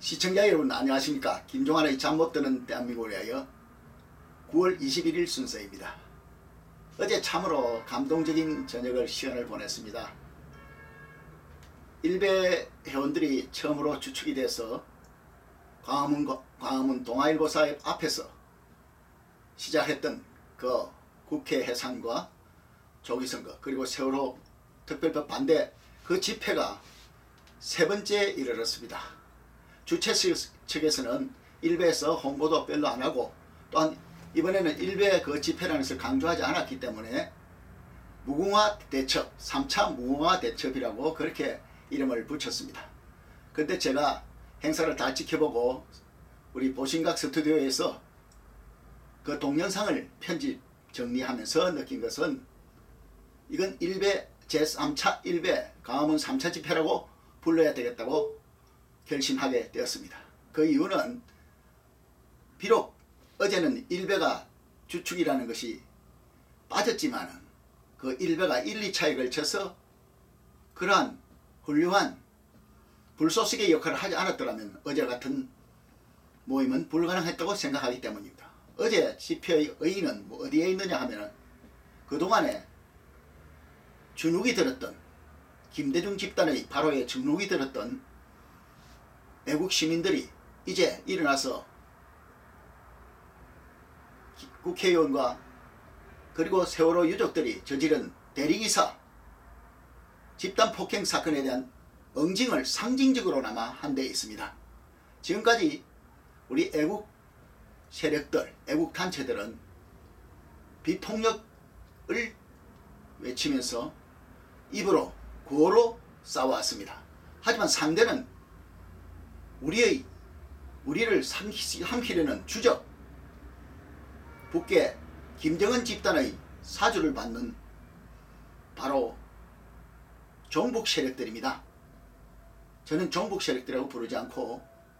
시청자 여러분 안녕하십니까. 김종환의 잠 못 드는 대한민국을 위하여 9월 21일 순서입니다. 어제 참으로 감동적인 저녁을 시간을 보냈습니다. 일베 회원들이 처음으로 주축이 돼서 광화문 동아일보사 앞에서 시작했던 그 국회 해산과 조기선거 그리고 세월호 특별법 반대 그 집회가 세 번째에 이르렀습니다. 주최 측에서는 일베에서 홍보도 별로 안하고 또한 이번에는 일베 그 집회라는 것을 강조하지 않았기 때문에 무궁화 대첩, 3차 무궁화 대첩이라고 그렇게 이름을 붙였습니다. 그런데 제가 행사를 다 지켜보고 우리 보신각 스튜디오에서 그 동영상을 편집 정리하면서 느낀 것은 이건 일베 제3차 일베 광화문 3차 집회라고 불러야 되겠다고 결심하게 되었습니다. 그 이유는 비록 어제는 일베가 주축이라는 것이 빠졌지만 그 일베가 1, 2차에 걸쳐서 그러한 훌륭한 불쏘시개 역할을 하지 않았더라면 어제 같은 모임은 불가능했다고 생각하기 때문입니다. 어제 집회의 의의는 어디에 있느냐 하면 그동안에 주눅이 들었던 김대중 집단의 바로의 주눅이 들었던 애국 시민들이 이제 일어나서 국회의원과 그리고 세월호 유족들이 저지른 대리기사 집단 폭행 사건에 대한 응징을 상징적으로나마 한 데 있습니다. 지금까지 우리 애국 세력들, 애국 단체들은 비폭력을 외치면서 입으로 구호로 싸워왔습니다. 하지만 상대는 우리를 삼키려는 주적 북계 김정은 집단의 사주를 받는 바로 종북 세력들입니다. 저는 종북 세력들이라고 부르지 않고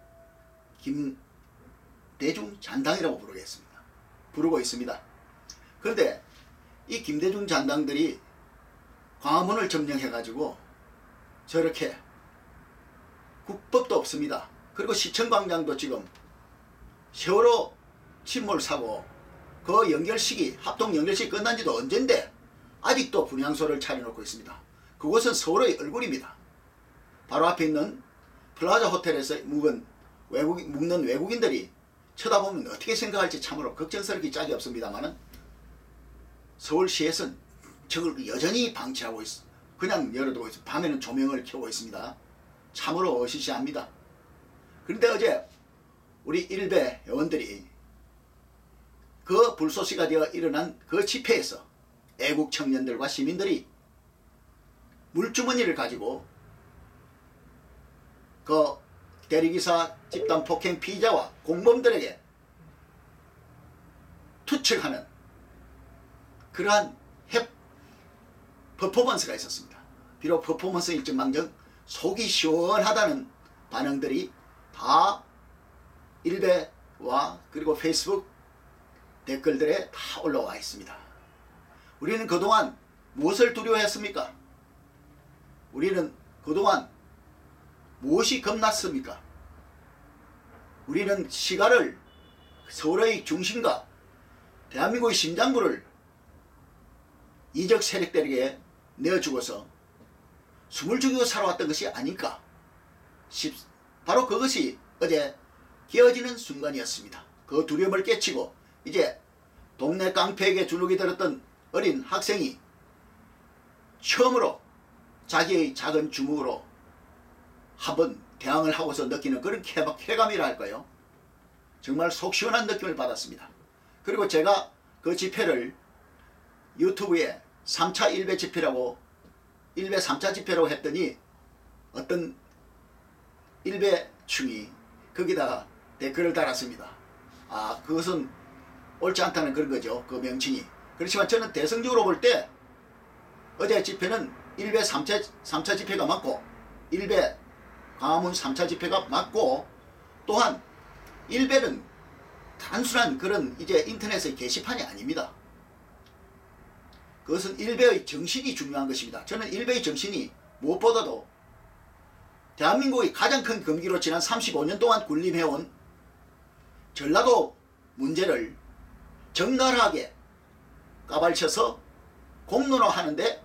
김대중 잔당이라고 부르고 있습니다. 그런데 이 김대중 잔당들이 광화문을 점령해 가지고 저렇게 국법도 없습니다. 그리고 시청광장도 지금 세월호 침몰 사고 그 연결식이 합동 연결식이 끝난 지도 언젠데 아직도 분향소를 차려놓고 있습니다. 그곳은 서울의 얼굴입니다. 바로 앞에 있는 플라자 호텔에서 묵는 외국인들이 쳐다보면 어떻게 생각할지 참으로 걱정스럽기 짝이 없습니다만 서울시에서는 저걸 여전히 방치하고 있어. 그냥 열어두고 있어. 밤에는 조명을 켜고 있습니다. 참으로 어시시합니다. 그런데 어제 우리 일베 회원들이 그 불쏘시가 되어 일어난 그 집회에서 애국 청년들과 시민들이 물주머니를 가지고 그 대리기사 집단 폭행 피의자와 공범들에게 투척하는 그러한 퍼포먼스가 있었습니다. 비록 퍼포먼스일지망정 속이 시원하다는 반응들이 다 일베와 그리고 페이스북 댓글들에 다 올라와 있습니다. 우리는 그동안 무엇을 두려워했습니까? 우리는 그동안 무엇이 겁났습니까? 우리는 시가를 서울의 중심과 대한민국의 심장부를 이적 세력들에게 내어주고서 숨을 죽이고 살아왔던 것이 아닐까. 바로 그것이 어제 깨어지는 순간이었습니다. 그 두려움을 깨치고 이제 동네 깡패에게 주눅이 들었던 어린 학생이 처음으로 자기의 작은 주먹으로 한번 대항을 하고서 느끼는 그런 쾌감이라 할까요? 정말 속 시원한 느낌을 받았습니다. 그리고 제가 그 집회를 유튜브에 3차 일베 집회라고 일베 3차 집회라고 했더니 어떤 일베충이 거기다가 댓글을 달았습니다. 아, 그것은 옳지 않다는 그런 거죠. 그 명칭이. 그렇지만 저는 대승적으로 볼 때 어제 집회는 일베 3차 집회가 맞고 일베 광화문 3차 집회가 맞고 또한 일베는 단순한 그런 이제 인터넷의 게시판이 아닙니다. 그것은 일베의 정신이 중요한 것입니다. 저는 일베의 정신이 무엇보다도 대한민국의 가장 큰 금기로 지난 35년 동안 군림해온 전라도 문제를 적나라하게 까발쳐서 공론화하는데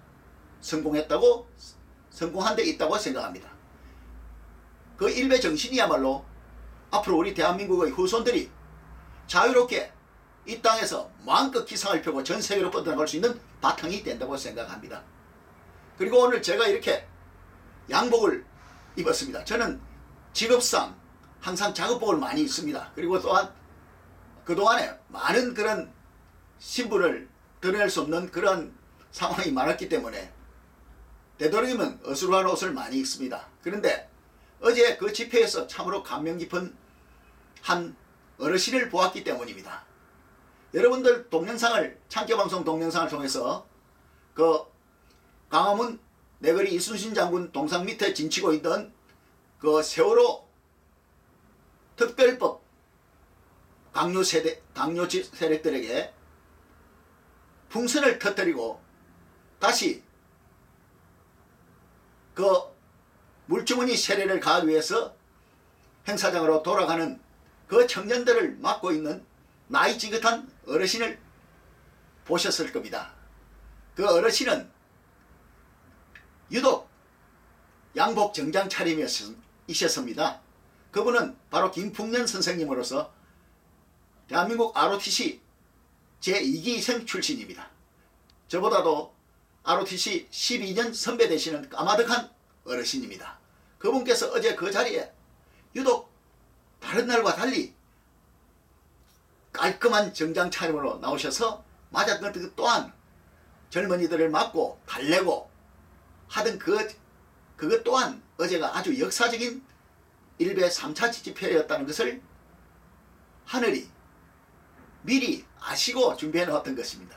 성공한 데 있다고 생각합니다. 그 일베 정신이야말로 앞으로 우리 대한민국의 후손들이 자유롭게 이 땅에서 마음껏 기상을 펴고 전 세계로 뻗어나갈 수 있는 바탕이 된다고 생각합니다. 그리고 오늘 제가 이렇게 양복을 입었습니다. 저는 직업상 항상 작업복을 많이 입습니다. 그리고 또한 그동안에 많은 그런 신분을 드러낼 수 없는 그런 상황이 많았기 때문에 되도록이면 어수루한 옷을 많이 입습니다. 그런데 어제 그 집회에서 참으로 감명 깊은 한 어르신을 보았기 때문입니다. 여러분들 동영상을, 창교방송 동영상을 통해서 그 광화문 내거리 이순신 장군 동상 밑에 진치고 있던 그 세월호 특별법 강요 세력들에게 풍선을 터뜨리고 다시 그 물주머니 세례를 가하기 위해서 행사장으로 돌아가는 그 청년들을 맡고 있는 나이 지긋한 어르신을 보셨을 겁니다. 그 어르신은 유독 양복 정장 차림이셨습니다. 그분은 바로 김풍년 선생님으로서 대한민국 ROTC 제2기생 출신입니다. 저보다도 ROTC 12년 선배 되시는 까마득한 어르신입니다. 그분께서 어제 그 자리에 유독 다른 날과 달리 깔끔한 정장 차림으로 나오셔서 맞았던 그 또한 젊은이들을 맞고 달래고 하던 그것 또한 어제가 아주 역사적인 일베 3차 집회였다는 것을 하늘이 미리 아시고 준비해 놓았던 것입니다.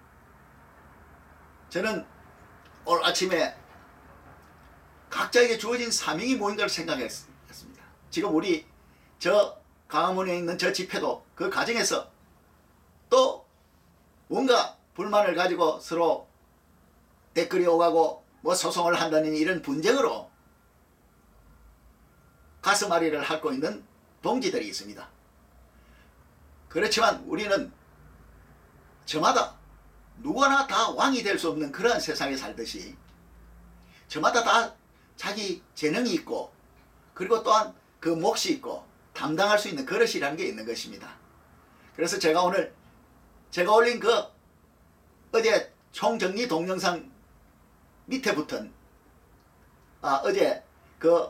저는 오늘 아침에 각자에게 주어진 사명이 무엇인가를 생각했습니다. 지금 우리 저 광화문에 있는 저 집회도 그 과정에서 또 뭔가 불만을 가지고 서로 댓글이 오가고 뭐 소송을 한다는 이런 분쟁으로 가슴앓이를 앓고 있는 동지들이 있습니다. 그렇지만 우리는 저마다 누구나 다 왕이 될 수 없는 그러한 세상에 살듯이 저마다 다 자기 재능이 있고 그리고 또한 그 몫이 있고 담당할 수 있는 그릇이라는 게 있는 것입니다. 그래서 제가 오늘 제가 올린 그 어제 총정리 동영상 밑에 붙은 어제 그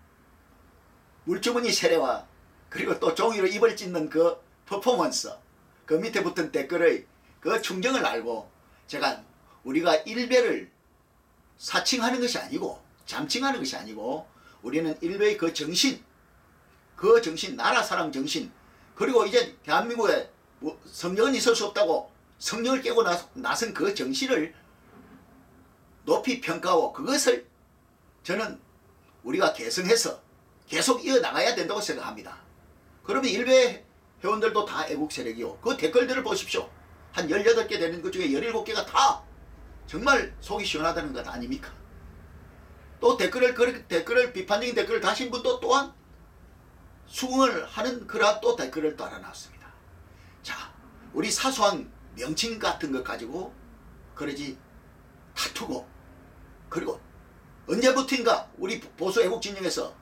물주머니 세례와 그리고 또 종이로 입을 찢는 그 퍼포먼스 그 밑에 붙은 댓글의 그 충정을 알고 제가 우리가 일베를 사칭하는 것이 아니고 잠칭하는 것이 아니고 우리는 일베의 그 정신 나라 사랑 정신 그리고 이제 대한민국에 성령은 있을 수 없다고 성령을 깨고 나선 그 정신을 높이 평가하고 그것을 저는 우리가 계승해서 계속 이어나가야 된다고 생각합니다. 그러면 일베 회원들도 다 애국 세력이요. 그 댓글들을 보십시오. 한 18개 되는 것 중에 17개가 다 정말 속이 시원하다는 것 아닙니까? 또 댓글을 비판적인 댓글을 다신 분도 또한 수긍을 하는 그러한 또 댓글을 또 하나 놨습니다. 자, 우리 사소한 명칭 같은 것 가지고 그러지 다투고 그리고 언제부터인가 우리 보수 애국 진영에서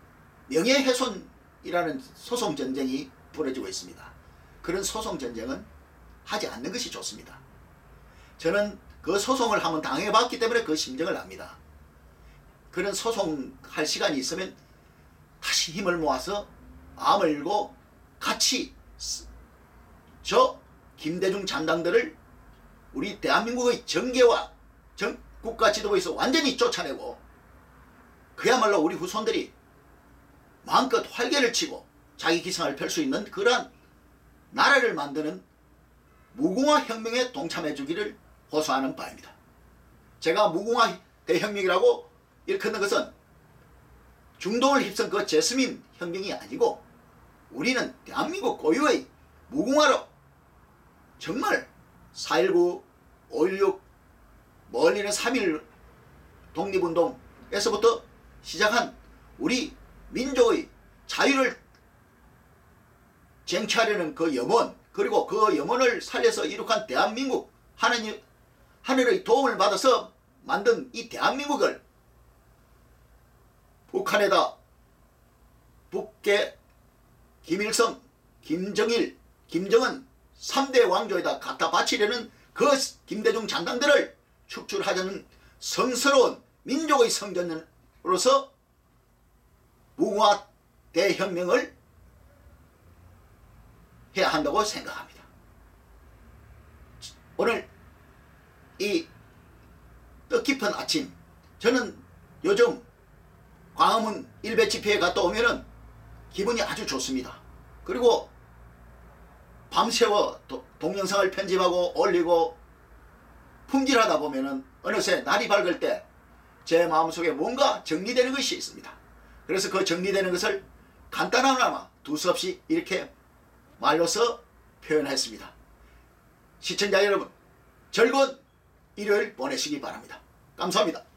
명예훼손이라는 소송 전쟁이 벌어지고 있습니다. 그런 소송 전쟁은 하지 않는 것이 좋습니다. 저는 그 소송을 한번 당해봤기 때문에 그 심정을 압니다. 그런 소송할 시간이 있으면 다시 힘을 모아서 마음을 열고 같이 저 김대중 잔당들을 우리 대한민국의 정계와 국가 지도부에서 완전히 쫓아내고 그야말로 우리 후손들이 마음껏 활개를 치고 자기 기승을 펼 수 있는 그러한 나라를 만드는 무궁화 혁명에 동참해 주기를 호소하는 바입니다. 제가 무궁화 대혁명이라고 일컫는 것은 중동을 휩쓴 그 제스민 혁명이 아니고 우리는 대한민국 고유의 무궁화로 정말 4.19, 5.16, 멀리는 3.1 독립운동에서부터 시작한 우리 민족의 자유를 쟁취하려는 그 염원, 그리고 그 염원을 살려서 이룩한 대한민국, 하늘의 도움을 받아서 만든 이 대한민국을 북한에다 북계 김일성, 김정일, 김정은 3대 왕조에다 갖다 바치려는 그 김대중 장관들을 축출하자는 성스러운 민족의 성전으로서 무궁화 대혁명을 해야 한다고 생각합니다. 오늘 이 뜻깊은 아침, 저는 요즘 광화문 일베 집회에 갔다 오면은 기분이 아주 좋습니다. 그리고 밤새워 동영상을 편집하고 올리고 품질하다 보면은 어느새 날이 밝을 때 제 마음속에 뭔가 정리되는 것이 있습니다. 그래서 그 정리되는 것을 간단하나마 두서없이 이렇게 말로서 표현했습니다. 시청자 여러분, 즐거운 일요일 보내시기 바랍니다. 감사합니다.